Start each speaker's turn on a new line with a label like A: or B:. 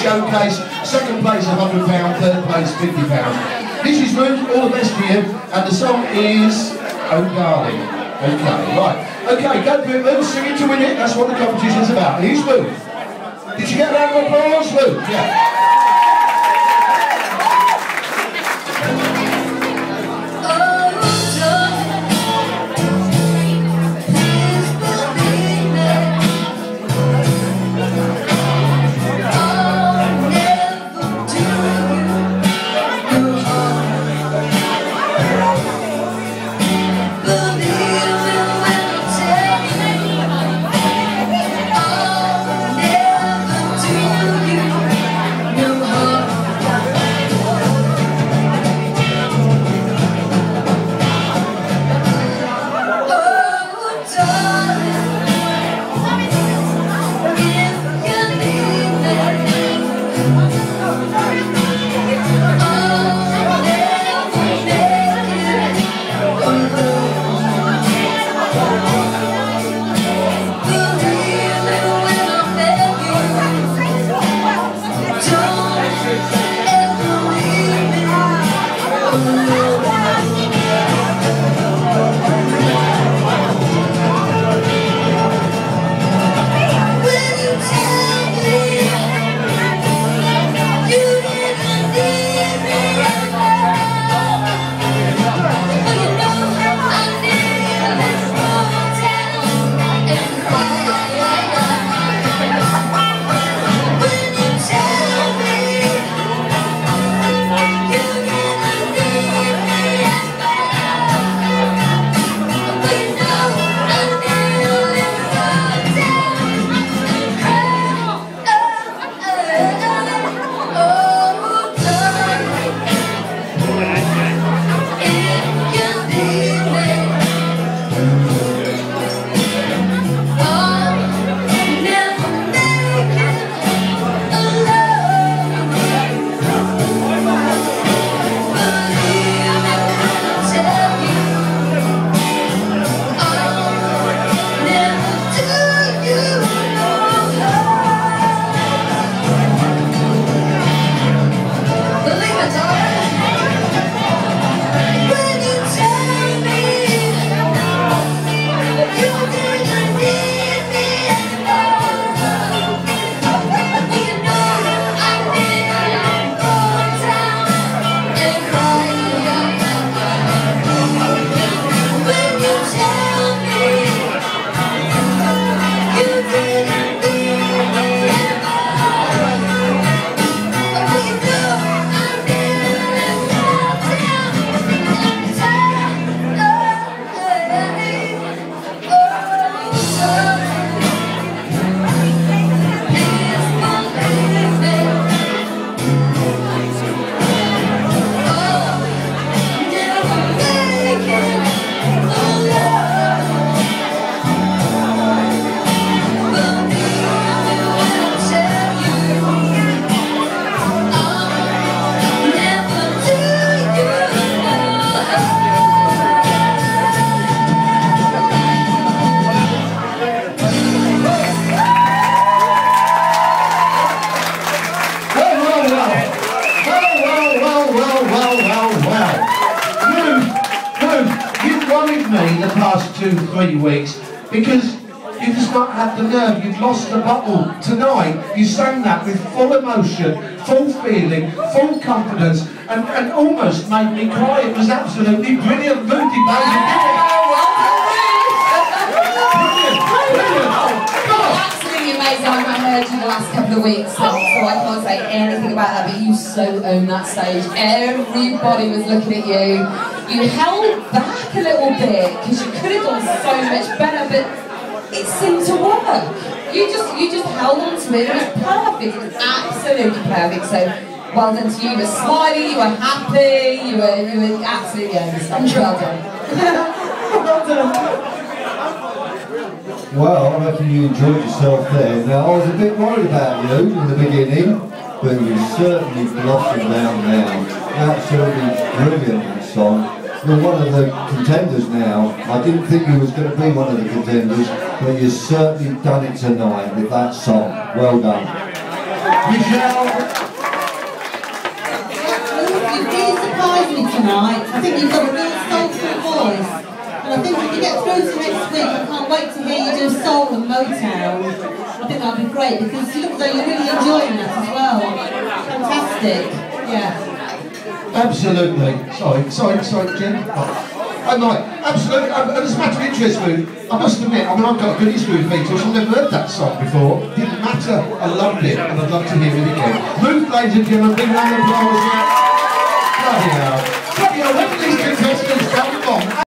A: showcase. Second place £100, third place £50. This is Ruth, all the best for you, and the song is Oh Darling. Okay, right. Okay, go for it, Ruth, sing it to win it, that's what the competition's about. Here's Ruth. Did you get a round of applause, Ruth? Yeah. The past 2-3 weeks because you've just not had the nerve, you've lost the bottle. Tonight you sang that with full emotion, full feeling, full confidence, and almost made me cry. It was absolutely brilliant. Ruth, you brilliant.
B: Absolutely amazing. I've not heard you the last couple of weeks, so I can't say anything about that, but you so owned that stage. Everybody was looking at you. You held back a little bit because you could have done so much better, but it seemed to work. You just held on to it. It was perfect. It was absolutely perfect. So well done to you. You were smiling. You were happy. You were absolutely well done. Well done.
C: Well, I reckon you enjoyed yourself there. Now, I was a bit worried about you in the beginning, but you certainly blossomed down now. Absolutely brilliant, that song. You're one of the contenders now. I didn't think you was going to be one of the contenders, but you've certainly done it tonight with that song. Well done.
A: Michelle.
D: You've really surprised me tonight. I think you've got a real soulful voice. And I think if you get through to next week, I can't wait to hear you do soul and Motown. I think that'd be great because you look as though you're really enjoying that as well. Fantastic. Yeah.
A: Absolutely. Sorry, Jen. I might. Absolutely. And as a matter of interest, Ruth, I must admit, I've got a good history with Beatles. I've never heard that song before. Didn't matter. I loved it, and I'd love to hear it again. Ruth, ladies and gentlemen, big round of applause. Bloody hell. Bloody hell, when did these contestants come from?